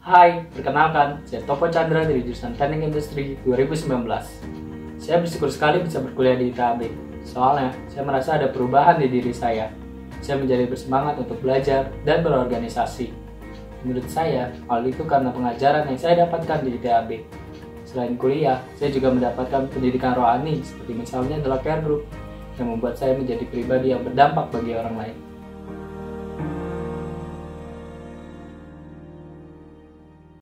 Hai, perkenalkan, saya Toko Chandra dari jurusan Teknik Industri 2019. Saya bersyukur sekali bisa berkuliah di ITB, soalnya saya merasa ada perubahan di diri saya. Saya menjadi bersemangat untuk belajar dan berorganisasi. Menurut saya, hal itu karena pengajaran yang saya dapatkan di ITB. Selain kuliah, saya juga mendapatkan pendidikan rohani, seperti misalnya The Care Group, yang membuat saya menjadi pribadi yang berdampak bagi orang lain.